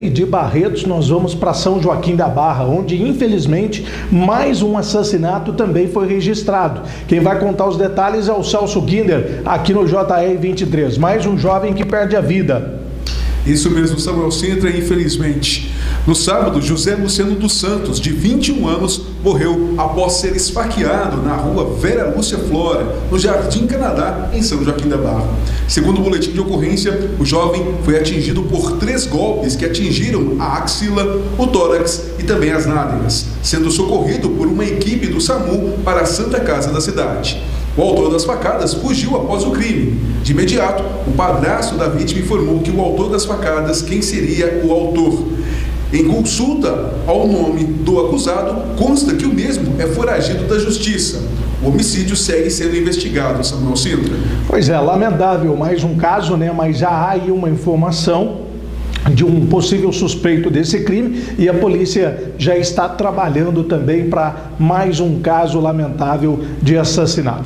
De Barretos, nós vamos para São Joaquim da Barra, onde infelizmente mais um assassinato também foi registrado. Quem vai contar os detalhes é o Celso Guinder, aqui no JR 23. Mais um jovem que perde a vida. Isso mesmo, Samuel Sintra, infelizmente. No sábado, José Luciano dos Santos, de 21 anos, morreu após ser esfaqueado na rua Vera Lúcia Flora, no Jardim Canadá, em São Joaquim da Barra. Segundo o boletim de ocorrência, o jovem foi atingido por 3 golpes que atingiram a axila, o tórax e também as nádegas, sendo socorrido por uma equipe do SAMU para a Santa Casa da cidade. O autor das facadas fugiu após o crime. De imediato, o padrasto da vítima informou que o autor das facadas, quem seria o autor. Em consulta ao nome do acusado, consta que o mesmo é foragido da justiça. O homicídio segue sendo investigado, Samuel Sintra. Pois é, lamentável, mais um caso, né? Mas já há aí uma informação de um possível suspeito desse crime e a polícia já está trabalhando também para mais um caso lamentável de assassinato.